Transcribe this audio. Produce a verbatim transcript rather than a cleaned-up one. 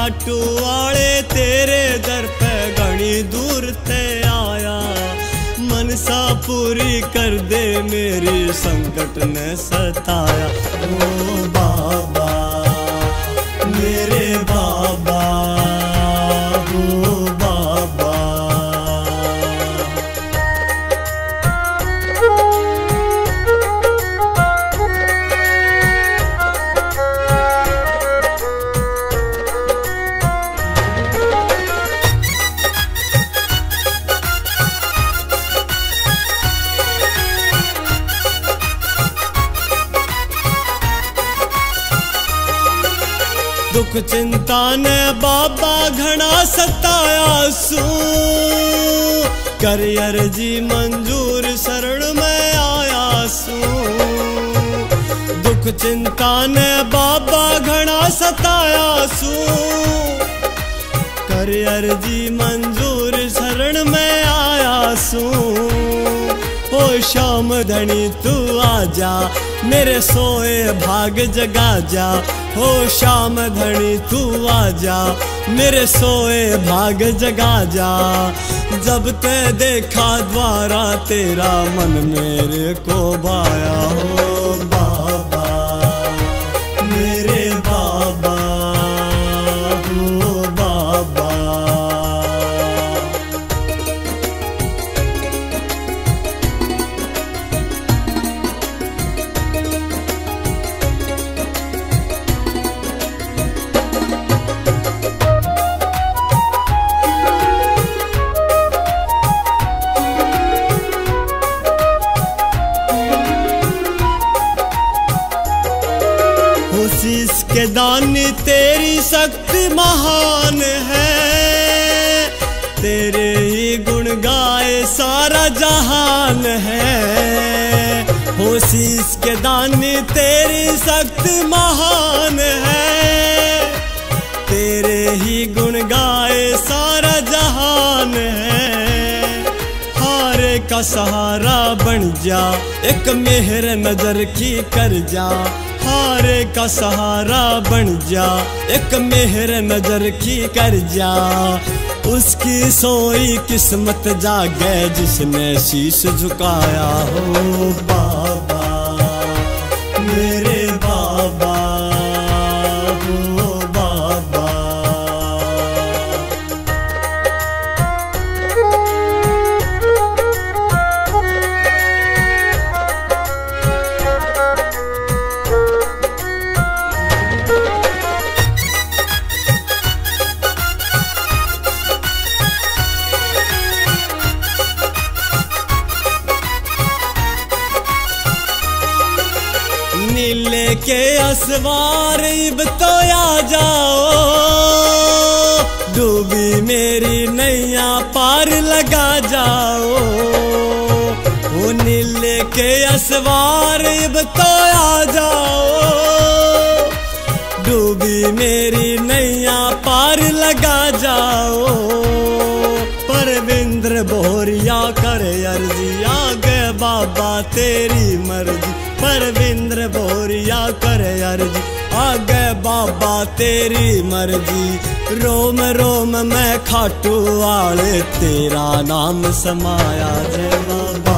खाटू वाले तेरे दर पे घनी दूर ते आया। मनसा पूरी कर दे मेरी संकट ने सताया। ओ बाबा मेरे बाबा ओ बाबा। दुख चिंता ने बाबा घना सताया सू। कर अर्जी मंजूर शरण में आया सू। दुख चिंता ने बाबा घना सताया सू। कर अर्जी मंजूर शरण में आया सू। ओ शाम धनी तू आजा मेरे सोए भाग जगा जा। हो शाम धनी तू आजा मेरे सोए भाग जगा जा। जब ते देखा द्वारा तेरा मन मेरे को भाया। हो बाबा मेरे बाबा हो बाबा। शीश के दानी तेरी शक्ति महान है। तेरे ही गुण गाए सारा जहान है। हो शीश के दानी तेरी शक्ति महान है। तेरे ही गुण गाए सारा जहान है। हारे का सहारा बन जा एक मेहर नजर की कर जा। हारे का सहारा बन जा एक मेहर नजर की कर जा। उसकी सोई किस्मत जागे जिसने शीश झुकाया। हो बाबा मेरे बाबा हो बाबा। नीले के असवार इब तो आ जाओ। डूबी मेरी नैया पार लगा जाओ। वो नीले के असवार इब तो आ जाओ। डूबी मेरी नैया पार लगा जाओ। परविंद्र बोरिया कर अर्जी आगे बाबा तेरी मर्जी। परविंद्र बोरिया कर अर्जी आगे बाबा तेरी मर्जी। रोम रोम में खाटू वाले तेरा नाम समाया। जय बाबा।